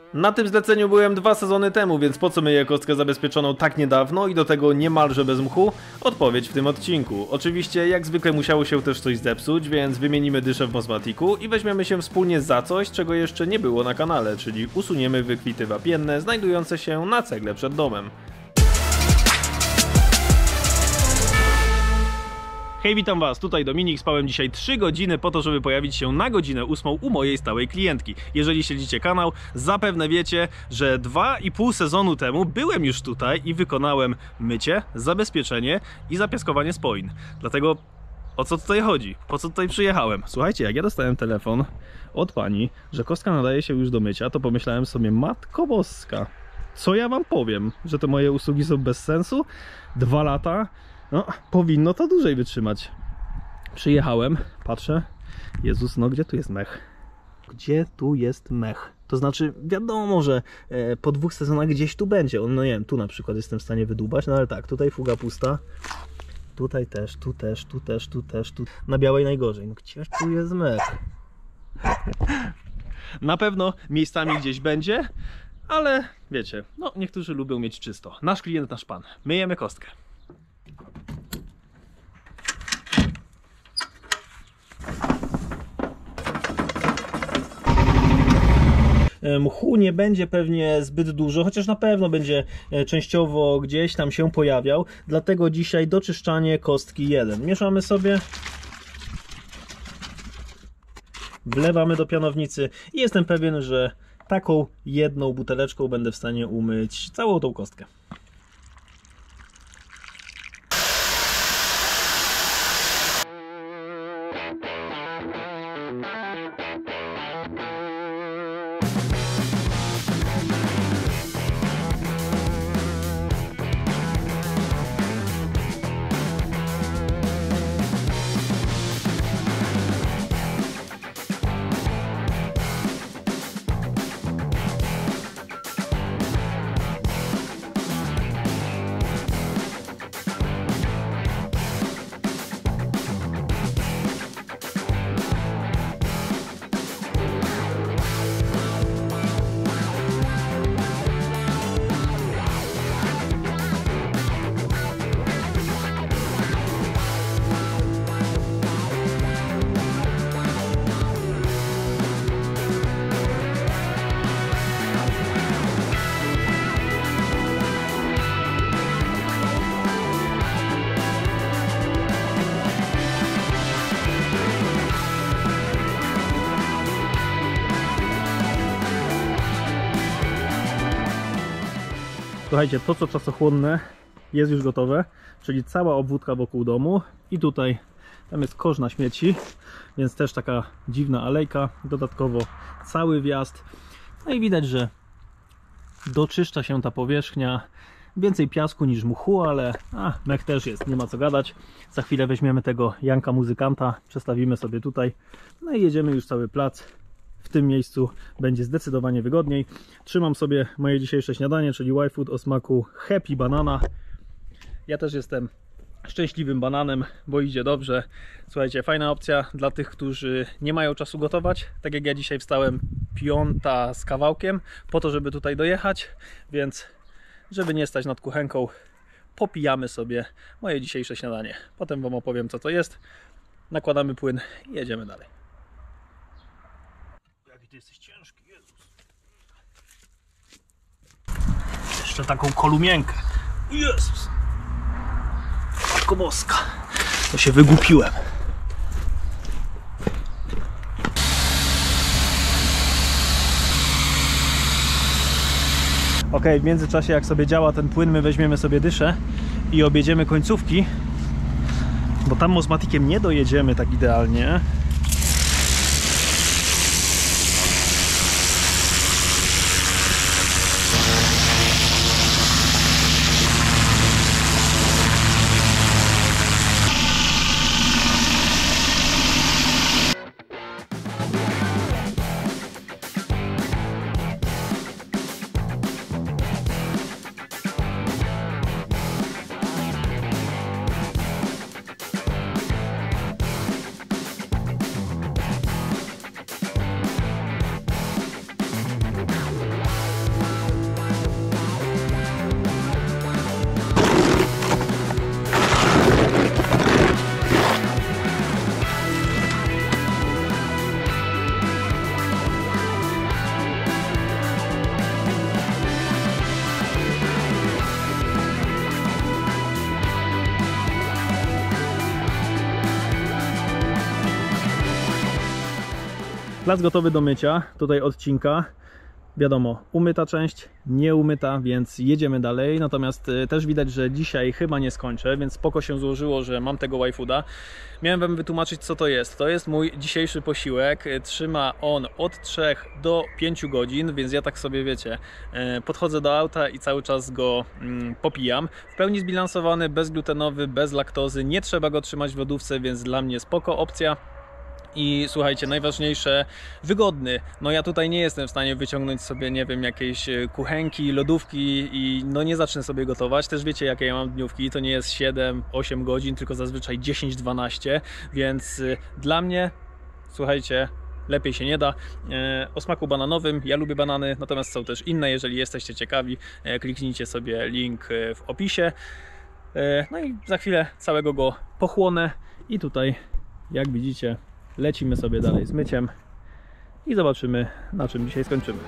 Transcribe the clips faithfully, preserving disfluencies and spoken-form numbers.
Na tym zleceniu byłem dwa sezony temu, więc po co myję kostkę zabezpieczoną tak niedawno i do tego niemalże bez mchu? Odpowiedź w tym odcinku. Oczywiście jak zwykle musiało się też coś zepsuć, więc wymienimy dyszę w Mosmatiku i weźmiemy się wspólnie za coś, czego jeszcze nie było na kanale, czyli usuniemy wykwity wapienne znajdujące się na cegle przed domem. Hej, witam was, tutaj Dominik, spałem dzisiaj trzy godziny po to, żeby pojawić się na godzinę ósmą u mojej stałej klientki. Jeżeli śledzicie kanał, zapewne wiecie, że dwa i pół sezonu temu byłem już tutaj i wykonałem mycie, zabezpieczenie i zapiaskowanie spoin. Dlatego o co tutaj chodzi? Po co tutaj przyjechałem? Słuchajcie, jak ja dostałem telefon od pani, że kostka nadaje się już do mycia, to pomyślałem sobie, matko boska, co ja wam powiem? Że te moje usługi są bez sensu? Dwa lata? No, powinno to dłużej wytrzymać. Przyjechałem, patrzę, Jezus, no gdzie tu jest mech? Gdzie tu jest mech? To znaczy, wiadomo, że e, po dwóch sezonach gdzieś tu będzie. On, no nie wiem, tu na przykład jestem w stanie wydłubać, no ale tak, tutaj fuga pusta. Tutaj też, tu też, tu też, tu też, tu. Na białej najgorzej. No gdzież tu jest mech? Na pewno miejscami gdzieś będzie, ale wiecie, no niektórzy lubią mieć czysto. Nasz klient, nasz pan. Myjemy kostkę. Mchu nie będzie pewnie zbyt dużo, chociaż na pewno będzie częściowo gdzieś tam się pojawiał. Dlatego dzisiaj doczyszczanie kostki jeden. Mieszamy sobie. Wlewamy do pianownicy i jestem pewien, że taką jedną buteleczką będę w stanie umyć całą tą kostkę. Słuchajcie, to co czasochłonne jest już gotowe, czyli cała obwódka wokół domu i tutaj tam jest kosz na śmieci, więc też taka dziwna alejka, dodatkowo cały wjazd. No i widać, że doczyszcza się ta powierzchnia, więcej piasku niż mchu, ale a, mech też jest, nie ma co gadać. Za chwilę weźmiemy tego Janka muzykanta, przestawimy sobie tutaj, no i jedziemy już cały plac. W tym miejscu będzie zdecydowanie wygodniej. Trzymam sobie moje dzisiejsze śniadanie, czyli Y-Food o smaku Happy Banana. Ja też jestem szczęśliwym bananem, bo idzie dobrze. Słuchajcie, fajna opcja dla tych, którzy nie mają czasu gotować. Tak jak ja dzisiaj wstałem piąta z kawałkiem po to, żeby tutaj dojechać, więc żeby nie stać nad kuchenką, popijamy sobie moje dzisiejsze śniadanie. Potem wam opowiem, co to jest. Nakładamy płyn i jedziemy dalej. Ty jesteś ciężki, Jezus. Jeszcze taką kolumienkę. Jezus. Matko boska. To się wygłupiłem. Ok, w międzyczasie jak sobie działa ten płyn, my weźmiemy sobie dyszę i objedziemy końcówki, bo tam Mosmatikiem nie dojedziemy tak idealnie. Plac gotowy do mycia, tutaj odcinka. Wiadomo, umyta część, nie umyta, więc jedziemy dalej. Natomiast też widać, że dzisiaj chyba nie skończę, więc spoko się złożyło, że mam tego Y-Fooda. Miałem wam wytłumaczyć, co to jest. To jest mój dzisiejszy posiłek. Trzyma on od trzech do pięciu godzin, więc ja tak sobie, wiecie, podchodzę do auta i cały czas go popijam. W pełni zbilansowany, bezglutenowy, bez laktozy. Nie trzeba go trzymać w lodówce, więc dla mnie spoko opcja. I słuchajcie, najważniejsze, wygodny. No ja tutaj nie jestem w stanie wyciągnąć sobie, nie wiem, jakiejś kuchenki, lodówki i no nie zacznę sobie gotować. Też wiecie, jakie ja mam dniówki, to nie jest siedem osiem godzin, tylko zazwyczaj dziesięć dwanaście, więc dla mnie, słuchajcie, lepiej się nie da. O smaku bananowym, ja lubię banany, natomiast są też inne. Jeżeli jesteście ciekawi, kliknijcie sobie link w opisie. No i za chwilę całego go pochłonę i tutaj, jak widzicie, lecimy sobie dalej z myciem i zobaczymy, na czym dzisiaj skończymy.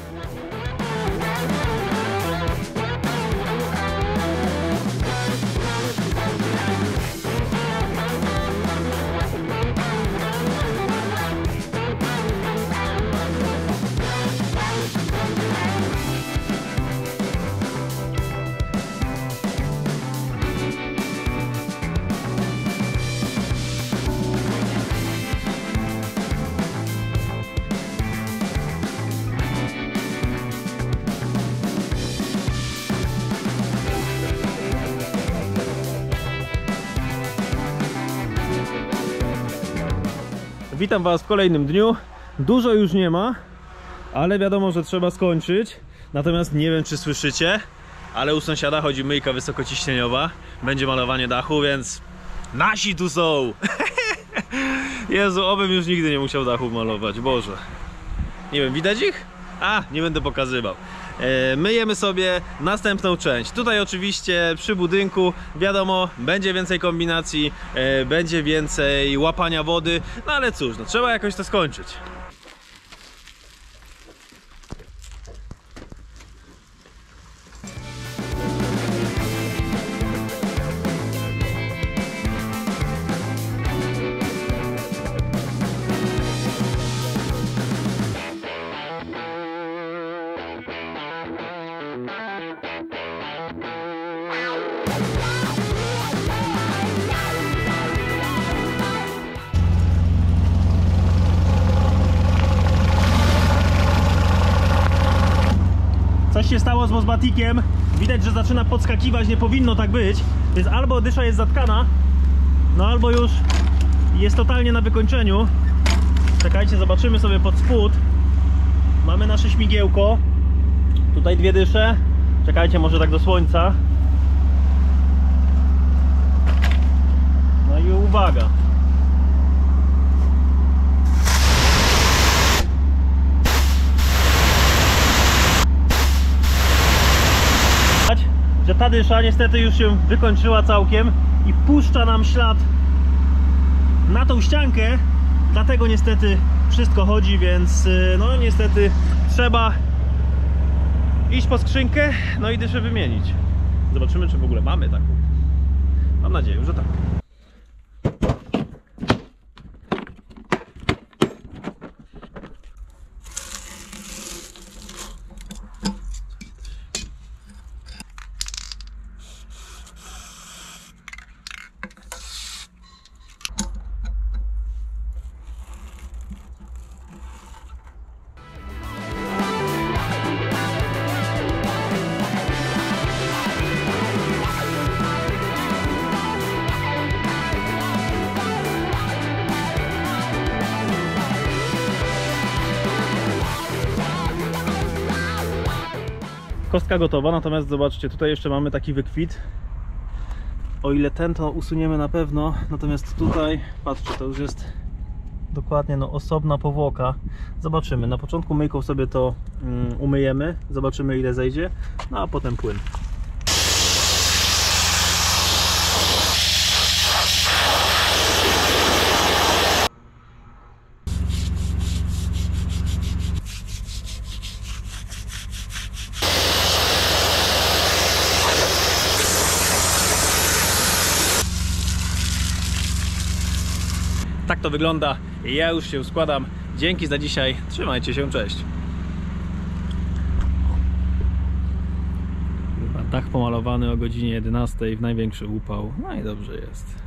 Witam was w kolejnym dniu. Dużo już nie ma, ale wiadomo, że trzeba skończyć. Natomiast nie wiem, czy słyszycie, ale u sąsiada chodzi myjka wysokociśnieniowa. Będzie malowanie dachu, więc nasi tu są. Jezu, obym już nigdy nie musiał dachu malować, Boże. Nie wiem, widać ich? A, nie będę pokazywał. E, myjemy sobie następną część. Tutaj oczywiście przy budynku, wiadomo, będzie więcej kombinacji, e, będzie więcej łapania wody, no ale cóż, no, trzeba jakoś to skończyć. Coś się stało z Mosbatikiem. Widać, że zaczyna podskakiwać, nie powinno tak być. Więc albo dysza jest zatkana, no albo już jest totalnie na wykończeniu. Czekajcie, zobaczymy sobie pod spód. Mamy nasze śmigiełko. Tutaj dwie dysze. Czekajcie, może tak do słońca. No i uwaga. Że ta dysza niestety już się wykończyła całkiem i puszcza nam ślad na tą ściankę, dlatego niestety wszystko chodzi, więc no niestety trzeba iść po skrzynkę, no i dyszę wymienić. Zobaczymy, czy w ogóle mamy taką. Mam nadzieję, że tak. Kostka gotowa, natomiast zobaczcie, tutaj jeszcze mamy taki wykwit. O ile ten to usuniemy na pewno, natomiast tutaj, patrzcie, to już jest dokładnie no, osobna powłoka. Zobaczymy, na początku myjką sobie to um, umyjemy, zobaczymy ile zejdzie, no a potem płyn. Tak to wygląda. Ja już się składam Dzięki za dzisiaj, trzymajcie się, cześć. Dach pomalowany o godzinie jedenastej w największy upał, no i dobrze jest.